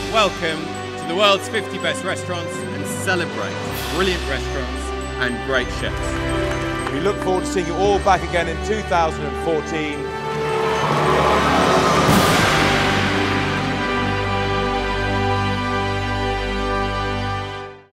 welcome to the world's 50 best restaurants and celebrate brilliant restaurants and great chefs. We look forward to seeing you all back again in 2014.